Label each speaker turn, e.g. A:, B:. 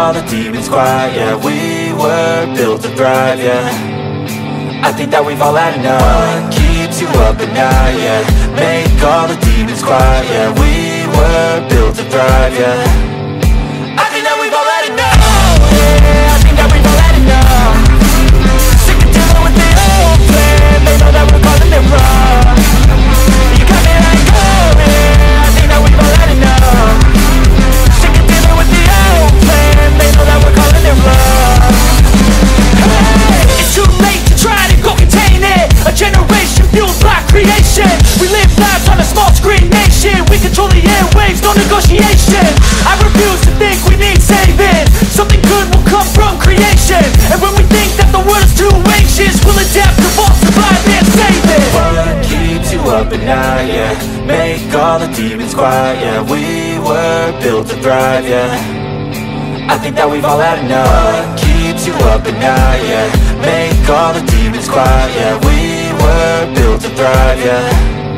A: all the demons quiet, yeah. We were built to thrive, yeah. I think that we've all had enough. What keeps you up at night, yeah. Make all the demons quiet, yeah. We were built to thrive, yeah. I think that we've all had enough, yeah. I think that we've all had enough. Sick of dealing with the old plan. They know that we're calling it wrong. You got me like, oh yeah. I think that we've all had enough. Sick of dealing with the old plan. They know that we're calling it wrong. Hey, it's too late to try to go contain it. A generation fueled by creation. We live lives on a small screen nation. We control the airwaves, no negotiation. I refuse to think we need saving. Something good will come from creation. And when we think that the world is too anxious, we'll adapt, evolve, survive and save it. What keeps you up at night, yeah. Make all the demons quiet, yeah. We were built to thrive, yeah. I think that we've all had enough. What keeps you up at night, yeah. Make all the demons quiet, yeah. We were built to thrive, yeah.